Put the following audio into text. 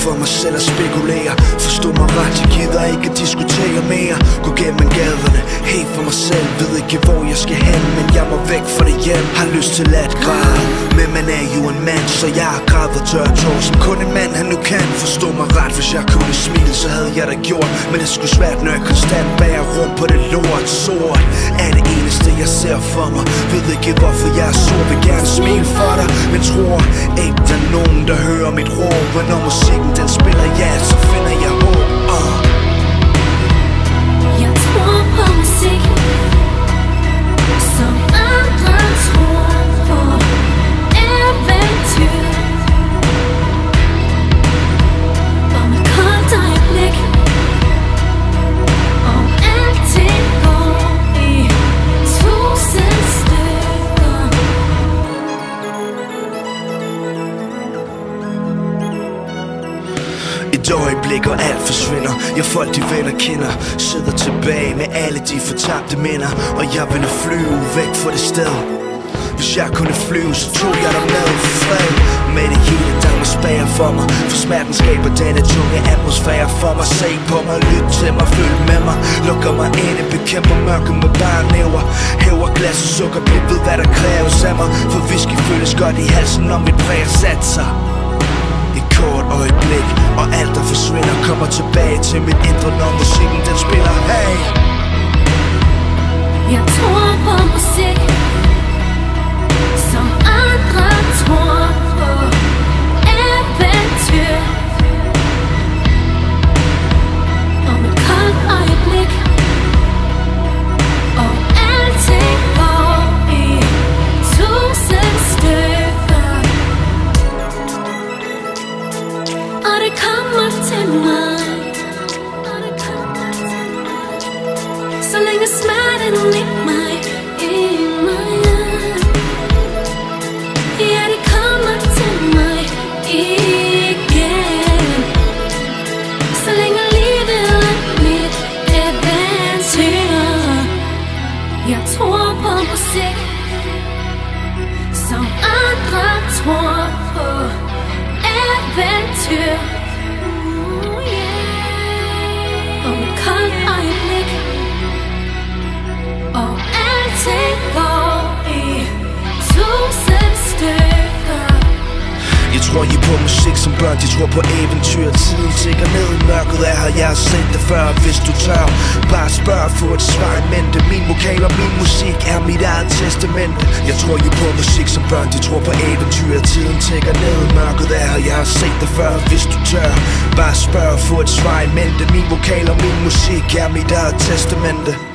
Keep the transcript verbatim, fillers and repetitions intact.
for mig selv at spekulere. Forstå mig ret, jeg gider ikke at diskutere mere. Gå gennem gaderne, helt for mig selv. Ved ikke hvor jeg skal hen, men jeg må væk fra det hjem. Har lyst til at græde, men man er jo en mand, så jeg har grædet og tør tår, som kun en mand han nu kan. Forstå mig ret, hvis jeg kunne smile, så havde jeg da gjort. Men det er sgu svært, når jeg konstant bærer rundt på det lort. Sort er det eneste jeg ser for mig. Ved ikke hvorfor jeg er sur, vil gerne smile for dig, men tror ikke der er nogen der hører mit råb. Og når musikken den spiller, ja, så finder jeg håb. uh. Jeg tror på musik, som andre tror på eventyr. Om et koldt øjeblik, og alting går i tusind stykker. Et øjeblik og alt forsvinder. Jeg folk de venner kender, sidder tilbage med alle de fortabte minder. Og jeg ville flyve væk fra det sted. Hvis jeg kunne flyve, så tog jeg dig med for fred. Med det hele, der må spære for mig. For smerten skaber denne tunge atmosfære for mig. Se på mig, lyt til mig, følg med mig. Lukker mig inde, bekæmper mørket med bare næver. Hæver glas og sukker, bliv ved hvad der kræves af mig. For whisky føles godt i halsen, når mit præg er sat sig. Et kort øjeblik, og alt der forsvinder kommer tilbage til mit indre, når musikken den spiller. Hey! Jeg tror på musik, som andre tror på eventyr. Om et koldt øjeblik, og alting går i tusind stykker. Og det kommer til mig, så længe smerten i mig, i mig. Ja, det kommer til mig igen, så længe livet er mit eventyr. Jeg tror på musik, som andre tror på eventyr. uh, yeah. Om et koldt øjeblik, og alting går i tusind stykker. Jeg tror I på musik som børn, de tror på eventyr. Tiden tigger ned i mørket af her, jeg har set det før. Hvis du tør, bare spørg, få et svar i mente. Min vokal og min musik er mit eget testamente. Jeg tror I på musik som børn, de tror på eventyr. Tiden tigger ned i mørket af her, jeg har set det før. Hvis du tør, bare spørg, få et svar i mente. Min vokal og min musik er mit eget testamente.